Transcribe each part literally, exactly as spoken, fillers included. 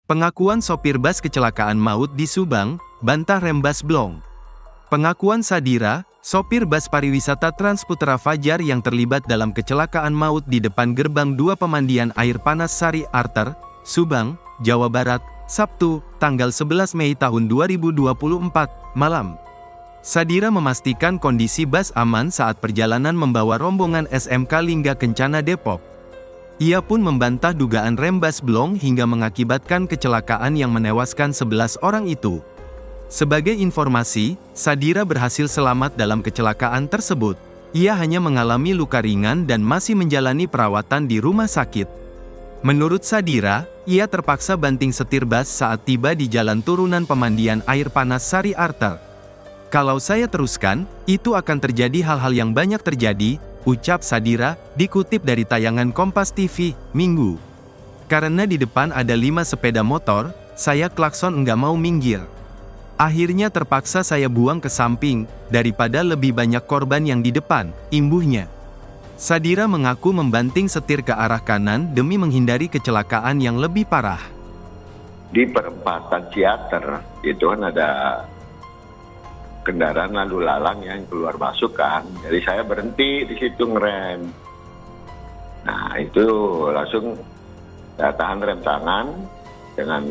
Pengakuan sopir bus kecelakaan maut di Subang, bantah rem bus blong. Pengakuan Sadira, sopir bus pariwisata Transputra Fajar yang terlibat dalam kecelakaan maut di depan gerbang dua pemandian air panas Sari Arter, Subang, Jawa Barat, Sabtu, tanggal sebelas Mei tahun dua ribu dua puluh empat, malam. Sadira memastikan kondisi bus aman saat perjalanan membawa rombongan S M K Lingga Kencana Depok. Ia pun membantah dugaan rem bus blong hingga mengakibatkan kecelakaan yang menewaskan sebelas orang itu. Sebagai informasi, Sadira berhasil selamat dalam kecelakaan tersebut. Ia hanya mengalami luka ringan dan masih menjalani perawatan di rumah sakit. Menurut Sadira, ia terpaksa banting setir bus saat tiba di jalan turunan pemandian air panas Sari Arter. "Kalau saya teruskan, itu akan terjadi hal-hal yang banyak terjadi," ucap Sadira, dikutip dari tayangan Kompas T V, Minggu. "Karena di depan ada lima sepeda motor, saya klakson enggak mau minggir. Akhirnya terpaksa saya buang ke samping, daripada lebih banyak korban yang di depan," imbuhnya. Sadira mengaku membanting setir ke arah kanan demi menghindari kecelakaan yang lebih parah. Di perempatan Ciater, itu kan ada kendaraan lalu lalang yang keluar masuk kan, jadi saya berhenti di situ ngerem. Nah itu langsung saya tahan rem tangan dengan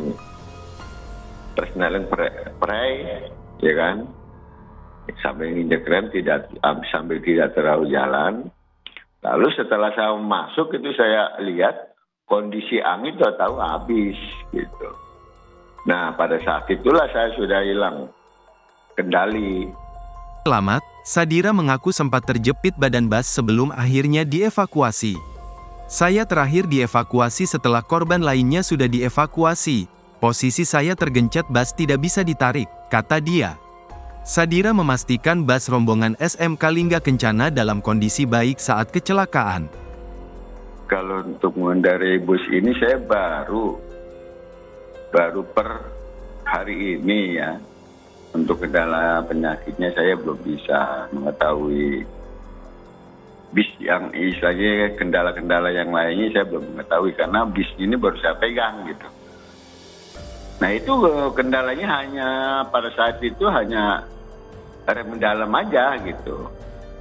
persneling prei, ya kan, sambil nginjek rem tidak sambil tidak terlalu jalan. Lalu setelah saya masuk itu saya lihat kondisi angin tahu-tahu habis gitu. Nah pada saat itulah saya sudah hilang kendali. Selamat, Sadira mengaku sempat terjepit badan bus sebelum akhirnya dievakuasi. "Saya terakhir dievakuasi setelah korban lainnya sudah dievakuasi. Posisi saya tergencet bus tidak bisa ditarik," kata dia. Sadira memastikan bus rombongan S M K Lingga Kencana dalam kondisi baik saat kecelakaan. Kalau untuk mengendarai bus ini saya baru baru per hari ini ya. Untuk kendala penyakitnya saya belum bisa mengetahui. Bis yang istilahnya kendala-kendala yang lainnya saya belum mengetahui karena bis ini baru saya pegang gitu. Nah itu kendalanya hanya pada saat itu hanya rem dalam aja gitu.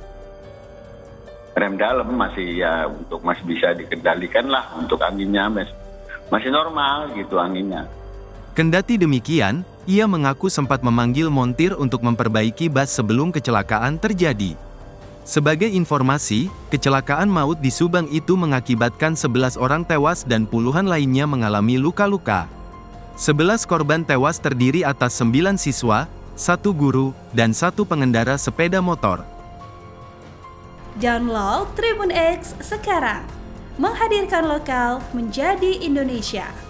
Rem dalam masih ya untuk masih bisa dikendalikan lah, untuk anginnya mas, masih normal gitu anginnya. Kendati demikian, ia mengaku sempat memanggil montir untuk memperbaiki bus sebelum kecelakaan terjadi. Sebagai informasi, kecelakaan maut di Subang itu mengakibatkan sebelas orang tewas dan puluhan lainnya mengalami luka-luka. sebelas korban tewas terdiri atas sembilan siswa, satu guru, dan satu pengendara sepeda motor. Download Tribun X sekarang, menghadirkan lokal menjadi Indonesia.